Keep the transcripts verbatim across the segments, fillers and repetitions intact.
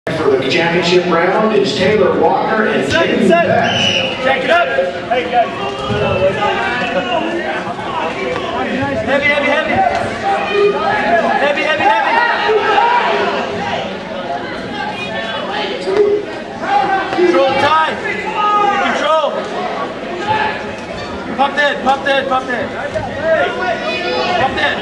For the championship round is Taylor Walker and Jaden Beck. Take it up. Hey guys. Heavy, heavy, heavy. Heavy, heavy, heavy. Control the time. Control. Pump that, pump that, pump that. Pump that.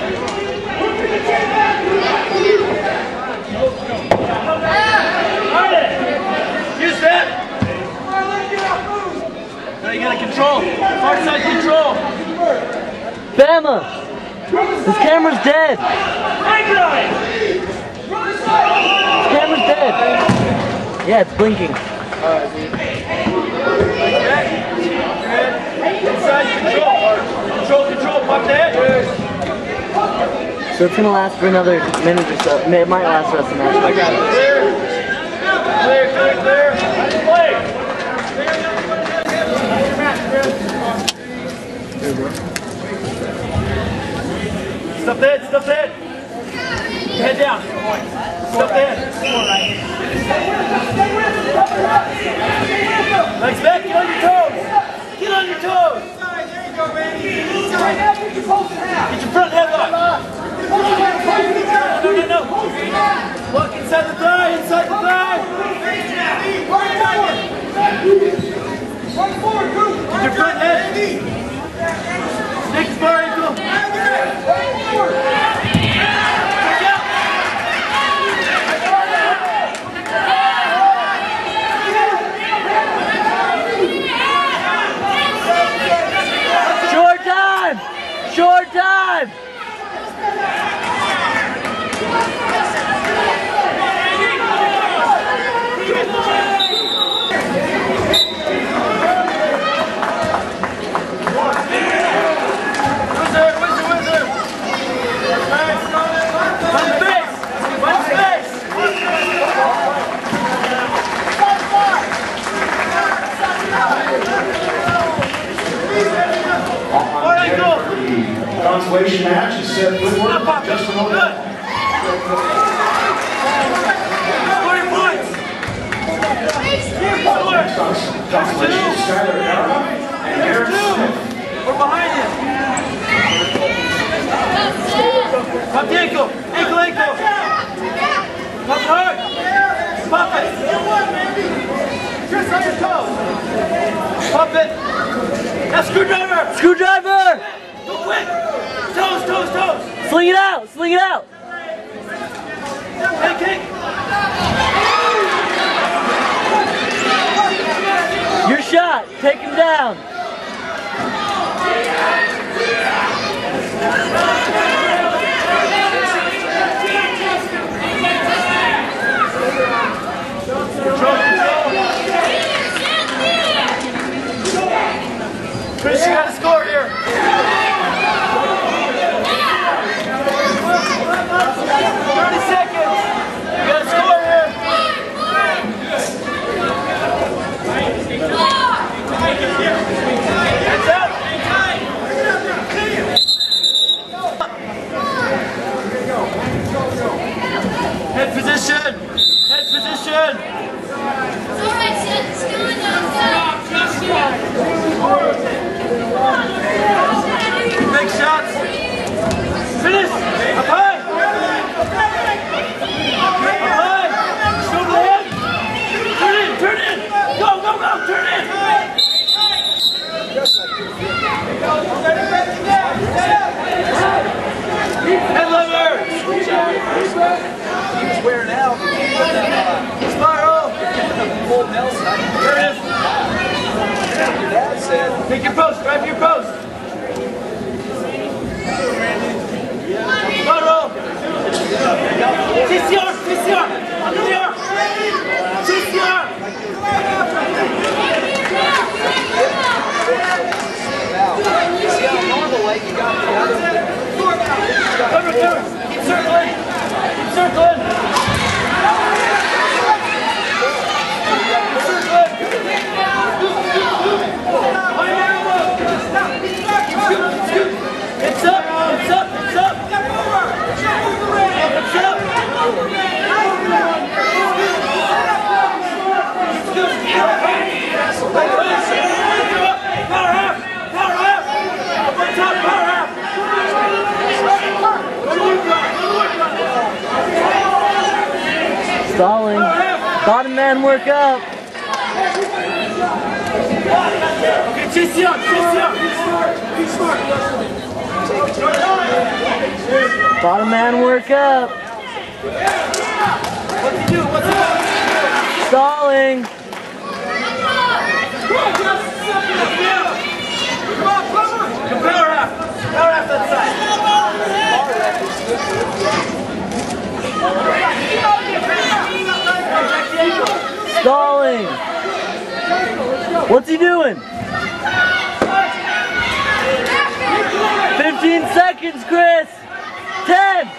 Use that. Now you gotta control. Far side control. Bama! This camera's dead! This camera's dead! Yeah, it's blinking. Alright, dude. Okay. Good. Inside control. Control, control. Pump that. So it's gonna last for another minute or so. It might last the rest of the match. I got it. Clear. Clear, clear, clear. Play. Stop that, stop that. Head down. Stop that. Legs back, get on your toes. Get on your toes. There you go, Randy. Get your front head locked. No, no, no. Look inside the thigh, inside the thigh. Get your front head. Next bar ankle. Short time! Short time! Consolation match is set forward just a moment. forty points. Consolation is Skyler Yara and Aaron Smith. We're behind you. Pump the ankle. Ankle, ankle. Pump hard. Pump it. Chris on your toes. Pump it. Now screwdriver. Screwdriver! Go quick. Toes, toes, toes. Sling it out! Sling it out! Hey, kick. Your shot! Take him down! Control, control. Chris, you got to score here. thirty seconds. You got to score here. Hands up. Head position. Head position. Big shots. Finish. Up high. Up high. Shoulder head. Turn in. Turn in. Go, go, go. Turn in. Head lever. He's wearing out. Spiral. Full Nelson. There it is. Your dad said. Take your post. Grab your post. Spiral. T C R. T C R. Under the arm. T C R. See how normal way you got the other. Cover two. Keep circling. Keep circling. It's up, it's up, it's up. It's up. Stalling. Bottom man work up. Okay, chase you up, chase you up. Be smart. Bottom man work up. What's he do? What's he do? Stalling. Come on, Plummer. Come power half. Power half that side. Stalling. What's he doing? fifteen seconds, Chris. ten.